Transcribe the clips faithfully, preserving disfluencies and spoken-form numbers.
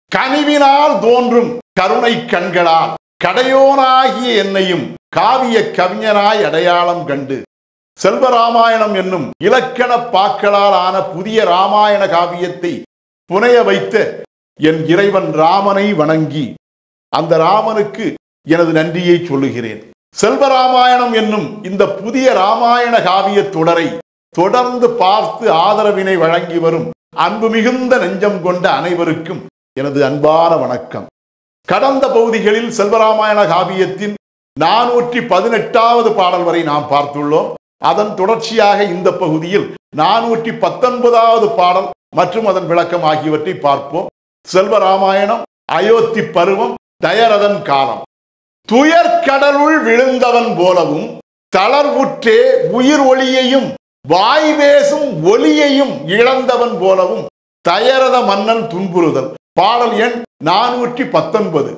கனிவினால் தோன்றும் கருணை கண்களால் கடையோனாகிய என்னையும் காவிய கவிஞனாய் அடையாளம் கண்டு செல்வராமாயணம் என்னும் இலக்கண பாக்களால் ஆன புதிய ராமாயண காவியத்தை புனைய வைத்த என் இறைவன் ராமனை வணங்கி அந்த ராமனுக்கு எனது நன்றியை சொல்லுகிறேன். செல்வராமாயணம் என்னும் இந்த புதிய ராமாயண காவிய தொடரை தொடர்ந்து பார்த்து ஆதரவினை வழங்கி வரும் அன்பு மிகுந்த நெஞ்சம் கொண்ட அனைவருக்கும் எனது அன்பான வணக்கம். கடந்த பகுதிகளில் செல்வராமாயண காவியத்தின் நானூற்றி பதினெட்டாவது பாடல் வரை நாம் பார்த்துள்ளோம். அதன் தொடர்ச்சியாக இந்த பகுதியில் நானூற்றி பத்தொன்பதாவது பாடல் மற்றும் அதன் விளக்கம் ஆகியவற்றை பார்ப்போம். செல்வராமாயணம் அயோத்தி பருவம் தயரதன் காலம். துயர்கடலுள் விழுந்தவன் போலவும் தளர்வுற்றே உயிர் ஒளியையும் வாய் பேசும் ஒலியையும் இழந்தவன் போலவும் தயரத மன்னன் துன்புறுதல். பாடல் எண் நானூற்றி பத்தொன்பது.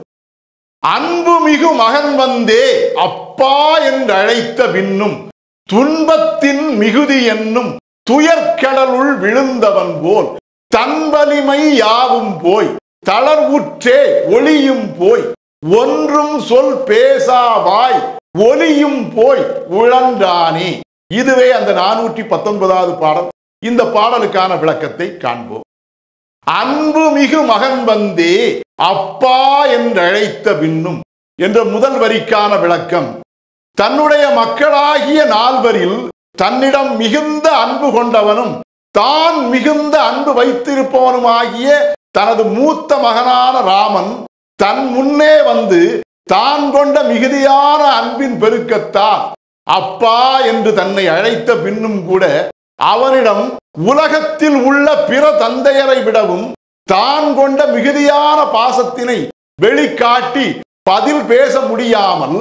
அன்பு மிகு மகன் வந்தே அப்பா என்று அழைத்த பின்னும் துன்பத்தின் மிகுதி என்னும் துயர்கடலுள் விழுந்தவன் போல் தன் வலிமை யாவும் போய் தளர்வுற்றே ஒளியும் போய் ஒன்றும் சொல் பேசாவாய் ஒலியும் போய் உழன்றானே. இதுவே அந்த நானூற்றி பத்தொன்பதாவது பாடல். இந்த பாடலுக்கான விளக்கத்தை காண்போம். அன்பு மிகு மகன் வந்தே அப்பா என்று அழைத்த பின்னும் என்ற முதல் வரிக்கான விளக்கம், தன்னுடைய மக்களாகிய நால்வரில் தன்னிடம் மிகுந்த அன்பு கொண்டவனும் தான் மிகுந்த அன்பு வைத்திருப்பவனுமாகிய தனது மூத்த மகனான ராமன் தன் முன்னே வந்து தான் கொண்ட மிகுதியான அன்பின் பெருக்கத்தால் அப்பா என்று தன்னை அழைத்த பின்னும் கூட அவனிடம் உலகத்தில் உள்ள பிற தந்தையரை விடவும் தான் கொண்ட மிகுதியான பாசத்தினை வெளிக்காட்டி பதில் பேச முடியாமல்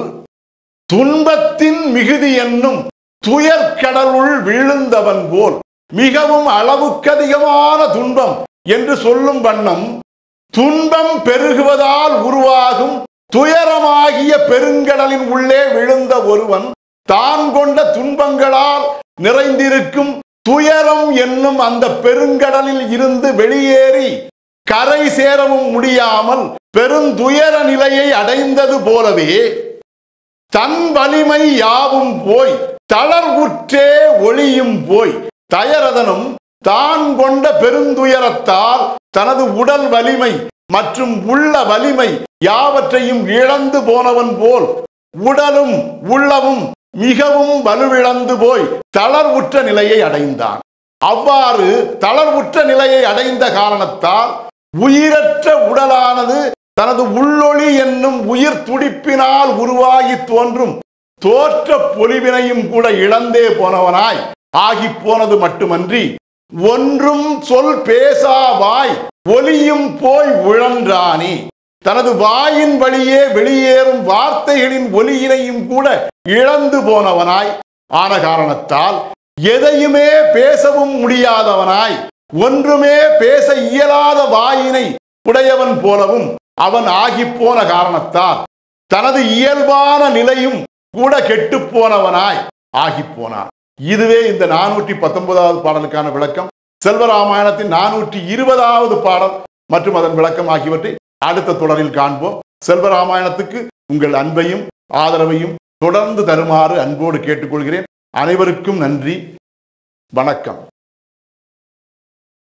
துன்பத்தின் மிகுதி என்னும் துயர்கடலுள் விழுந்தவன் போல் மிகவும் அளவுக்கதிகமான துன்பம் என்று சொல்லும் வண்ணம் துன்பம் பெருகுவதால் உருவாகும் துயரமாகிய பெருங்கடலின் உள்ளே விழுந்த ஒருவன் தான் கொண்ட துன்பங்களால் நிறைந்திருக்கும் துயரம் என்னும் அந்த பெருங்கடலில் இருந்து வெளியேறி கரை சேரவும் முடியாமல் பெருந்துயர நிலையை அடைந்தது போலவே தன் வலிமை யாவும் போய் தளர்வுற்றே ஒளியும் போய் தயரதனும் தான் கொண்ட பெருந்துயரத்தால் தனது உடல் வலிமை மற்றும் உள்ள வலிமை யாவற்றையும் இழந்து போனவன் போல் உடலும் உள்ளமும் மிகவும் வலுவிழந்து போய் தளர்வுற்ற நிலையை அடைந்தான். அவ்வாறு தளர்வுற்ற நிலையை அடைந்த காரணத்தால் உயிரற்ற உடலானது தனது உள்ளொளி என்னும் உயிர் துடிப்பினால் உருவாகி தோன்றும் தோற்ற பொலிவினையும் கூட இழந்தே போனவனாய் ஆகி போனது மட்டுமன்றி ஒன்றும் சொல் பேசாவாய் ஒலியும் போய் உழன்றானே. தனது வாயின் வழியே வெளியேறும் வார்த்தைகளின் ஒலியினையும் கூட இழந்து போனவனாய் ஆன காரணத்தால் எதையுமே பேசவும் முடியாதவனாய் ஒன்றுமே பேச இயலாத வாயினை உடையவன் போலவும் அவன் ஆகி போன காரணத்தால் தனது இயல்பான நிலையும் கூட கெட்டு போனவனாய் ஆகி போனான். இதுவே இந்த நானூற்றி பத்தொன்பதாவது பாடலுக்கான விளக்கம். செல்வராமாயணத்தின் நானூற்றி இருபதாவது பாடல் மற்றும் அதன் விளக்கம் ஆகியவற்றை அடுத்த தொடரில் காண்போம். செல்வராமாயணத்துக்கு உங்கள் அன்பையும் ஆதரவையும் தொடர்ந்து தருமாறு அன்போடு கேட்டுக்கொள்கிறேன். அனைவருக்கும் நன்றி, வணக்கம்.